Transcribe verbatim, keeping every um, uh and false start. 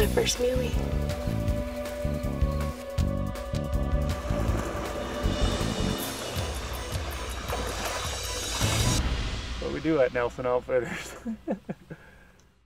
first muley. What we do at Nelson Outfitters.